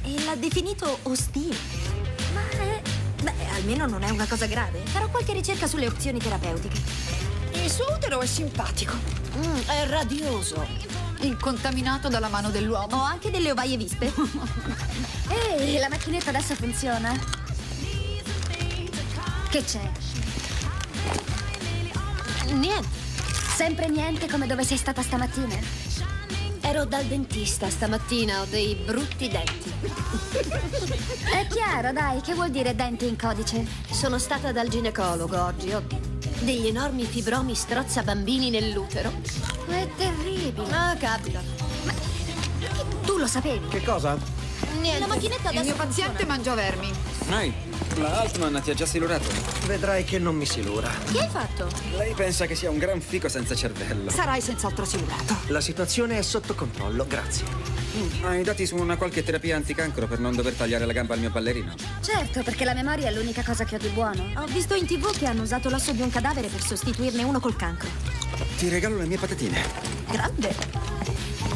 E l'ha definito ostile. Beh, almeno non è una cosa grave. Farò qualche ricerca sulle opzioni terapeutiche. Il suo utero è simpatico. È radioso. Incontaminato dalla mano dell'uomo. Ho anche delle ovaie vispe. Ehi, la macchinetta adesso funziona? Che c'è? Niente. Sempre niente come dove sei stata stamattina? Ero dal dentista stamattina, ho dei brutti denti. È chiaro, dai, che vuol dire denti in codice? Sono stata dal ginecologo oggi, ho degli enormi fibromi strozza bambini nell'utero. È terribile. Ah, capita. Tu lo sapevi? Che cosa? Niente. La macchinetta Il adesso mio paziente mangia vermi. La Altman ti ha già silurato. Vedrai che non mi silura. Che hai fatto? Lei pensa che sia un gran fico senza cervello. Sarai senz'altro silurato. La situazione è sotto controllo, grazie. Hai dati su una qualche terapia anticancro per non dover tagliare la gamba al mio ballerino? Certo, perché la memoria è l'unica cosa che ho di buono. Ho visto in TV che hanno usato l'osso di un cadavere per sostituirne uno col cancro. Ti regalo le mie patatine. Grande.